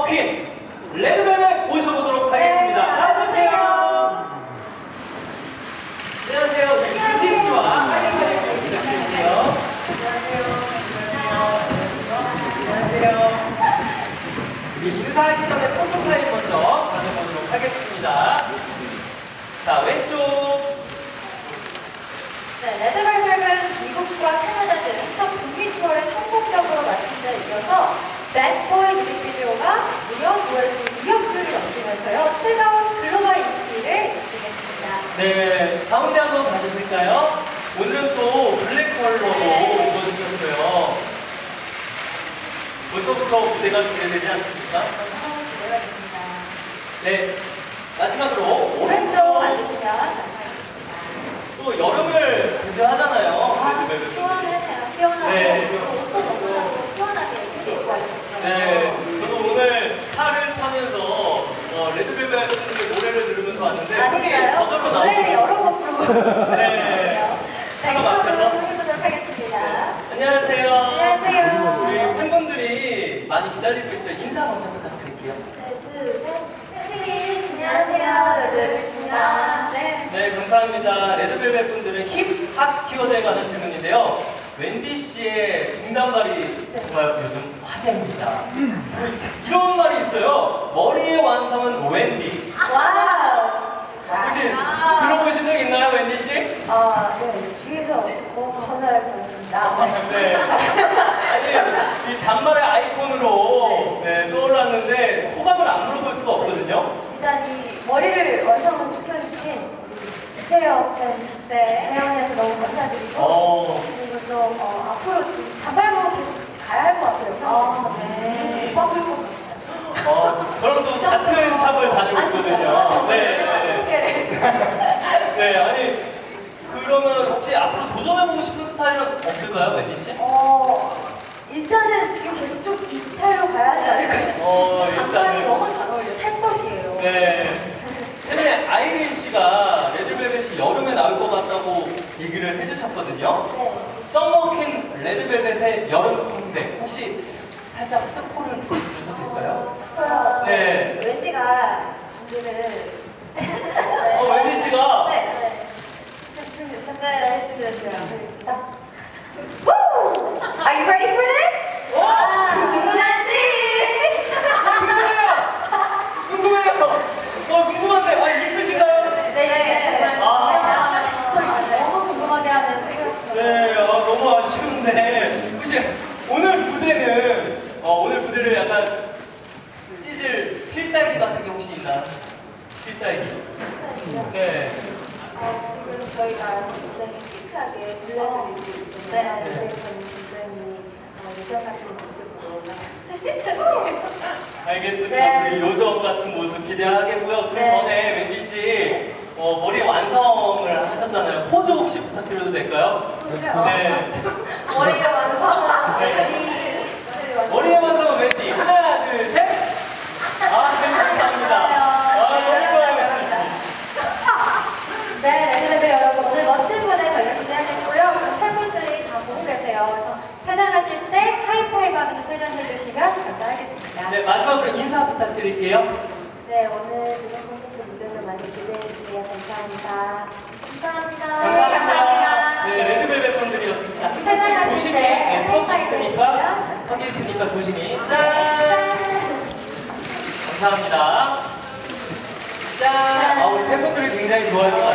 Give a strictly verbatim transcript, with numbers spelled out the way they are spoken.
퀸 레드벨벳 모셔보도록 하겠습니다. 나와주세요. 안녕하세요. 유지 씨와 하이파이브 부탁드릴게요. 안녕하세요. 우리 인사하기 전에 포토타임 먼저 가져보도록 하겠습니다. 자, 왼쪽. 네, 레드벨벳은 미국과 캐나다 등 첫 북미 투어를 성공적으로 마친 데 이어서 배드보이 뮤직비디오가 무려 구월에서 이억 뷰를 넘기면서요 뜨거운 글로벌 인기를 입증했습니다. 네, 가운데 한번 봐주실까요? 오늘은 또 블랙 컬러로 네. 입어주셨어요. 벌써부터 무대가 기대되지 않습니까? 너무 기대가 됩니다. 네, 마지막으로 오른쪽 오른쪽. 앉으시면 감사하겠습니다. 또 여름을 대표하잖아요. 아, 레드벨벳. 시원하네요. 시원하고 네. 옷도 너무나도 시원하게 예쁘게 입고 와주셨어요. 네, 저도 오늘 차를 타면서 어, 레드벨벳 분들의 노래를 들으면서 왔는데 아, 흥이 진짜요? 저절로 노래를 나오고. 여러 번 부르고 네. 자, 차가 인터뷰를 막혀서. 해보도록 하겠습니다. 안녕하세요. 안녕하세요. 우리 팬분들이 많이 기다리고 있어요. 인사 먼저 부탁드릴게요. 네, 둘, 셋. 팬티니스 안녕하세요. 레드벨벳입니다. 네. 네, 감사합니다. 레드벨벳 분들은 힙합 키워드에 관한 질문인데요. wendy 씨의 중단발이 정말 요즘 화제입니다. 이런 말이 있어요. 머리의 완성은 웬디. 와우. 혹시 아. 들어보신 적 있나요, 웬디 씨? 아, 네. 뒤에서 뭐 전화를 받았습니다. 네. 아니, 이 단발의 아이콘으로 네, 떠올랐는데 소감을 안 물어볼 수가 없거든요. 일단 이 머리를 완성을 시켜주신 태영 쌤, 네, 태영이한테 너무 감사드리고 어. 그리고 좀 어, 앞으로 지금 단발로 계속 가야 할 것 같아요. 아, 네. 뻗을 것 같아요. 어, 저랑 또 같은 샵을 다니고 아, 있거든요. 진짜요? 네, 네. 네. 네, 아니 그러면 혹시 앞으로 도전해보고 싶은 스타일은 없을까요, 웬디 씨? 어, 일단은 지금 계속 쭉 이 스타일로 가야 하지 않을까 싶습니다. 어, 단발이 일단은. 너무 잘 어울려요. 찰떡이에요. 네. 최근에 아이린 씨가 레드벨벳이 여름에 나올 것 같다고 얘기를 해주셨거든요. 네. 썸머킨 레드벨벳의 여름 공대 혹시 살짝 스포를 불러주셔도 될까요? 어, 싶어요. 네. 웬디가 준비를. 어, 웬디 씨가 네, 네. 준비되셨나요? 네, 준비됐어요. 알겠습니다. Woo! Are you ready for this? 와! 궁금하지? 궁금해요! 궁금해요! 어, 궁금한데, 아, 이쁘신가요? 네, 네, 정말. 아. 너무 궁금하게 하는 생각이었어요. 네, 아, 너무 아쉬운데 혹시 오늘 무대는 어, 오늘 무대를 약간 찢을 필살기 같은 게 혹시 있나요? 필살기. 감사합니다. 네. 어, 지금 저희가 굉장히 시크하게 불러드리고 있잖아요. 무대에서는 굉장히 어, 예전 같은 모습으로 알겠습니다. 네. 우리 요정 같은 모습 기대하겠고요. 그 네. 전에 웬디 씨 어, 머리 완성을 하셨잖아요. 포즈 혹시 부탁드려도 될까요? 네. 머리가 완성. 네. 머리의 완성은 웬디. 하나, 둘, 셋. 아, 네, 감사합니다. 아, 너무 좋아요, 웬디 씨. 네, 레드벨벳 여러분 오늘 멋진 무대 저희가 기대하겠고요. 지금 팬분들이 다 보고 계세요. 그래서 퇴장하실 때 하이파이브 하면서 퇴장해 주시면 감사하겠습니다. 네, 마지막으로 인사 부탁드릴게요. 네, 오늘 무대 콘서트 무대도 많이 기대해 주세요. 감사합니다. 감사합니다. 감사합니다. 네, 레드벨벳 분들이었습니다. 퇴장하실 조심히, 때 네, 턱이 하이파이브 있으니까, 해주세요. 턱이 있으니까 조심히. 짠! 짠! 감사합니다. 짠! 아, 우리 팬분들이 굉장히 좋아할 것